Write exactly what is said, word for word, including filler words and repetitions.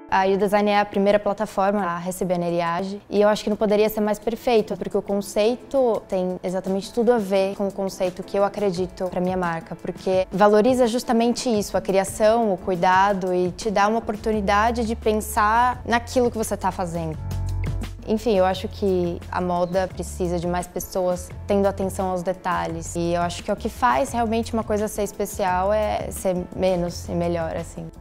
A U-Design é a primeira plataforma a receber a Neriage e eu acho que não poderia ser mais perfeito, porque o conceito tem exatamente tudo a ver com o conceito que eu acredito para minha marca, porque valoriza justamente isso, a criação, o cuidado e te dá uma oportunidade de pensar naquilo que você está fazendo. Enfim, eu acho que a moda precisa de mais pessoas tendo atenção aos detalhes e eu acho que o que faz realmente uma coisa ser especial é ser menos e melhor, assim.